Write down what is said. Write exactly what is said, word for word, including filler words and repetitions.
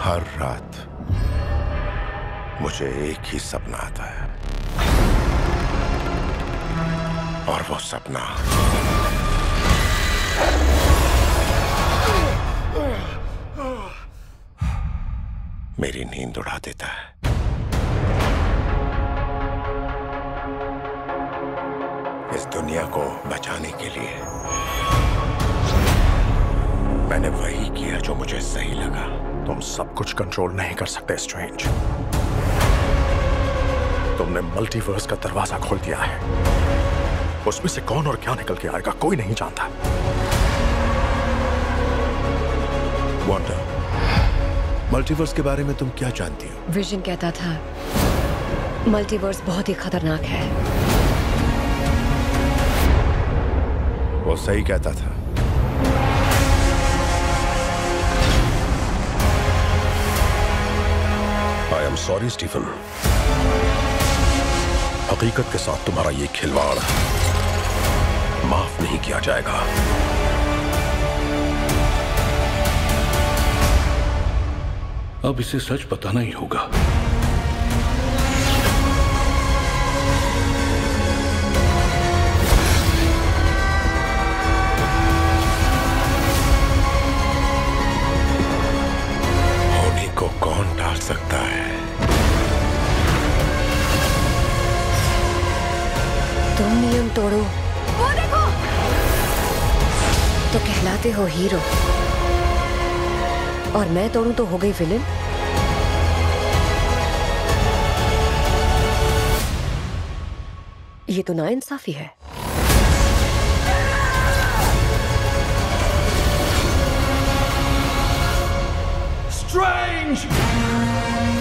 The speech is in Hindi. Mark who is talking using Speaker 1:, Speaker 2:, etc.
Speaker 1: हर रात मुझे एक ही सपना आता है, और वो सपना मेरी नींद उड़ा देता है। इस दुनिया को बचाने के लिए मैंने वही किया जो मुझे सही लगा।
Speaker 2: तुम सब कुछ कंट्रोल नहीं कर सकते स्ट्रेंज। तुमने मल्टीवर्स का दरवाजा खोल दिया है। उसमें से कौन और क्या निकल के आएगा कोई नहीं जानता।
Speaker 1: वांडा, मल्टीवर्स के बारे में तुम क्या जानती हो?
Speaker 3: विजन कहता था मल्टीवर्स बहुत ही खतरनाक है।
Speaker 1: वो सही कहता था।
Speaker 2: आई एम सॉरी स्टीफन, हकीकत के साथ तुम्हारा ये खिलवाड़ माफ नहीं किया जाएगा।
Speaker 4: अब इसे सच बताना ही होगा।
Speaker 1: होनी को कौन टाल सकता है?
Speaker 3: तुम नियम तोड़ो वो देखो तो कहलाते हो हीरो, और मैं तोड़ूं तो हो गई विलेन। ये तो नाइंसाफी है।
Speaker 4: स्ट्रेंज!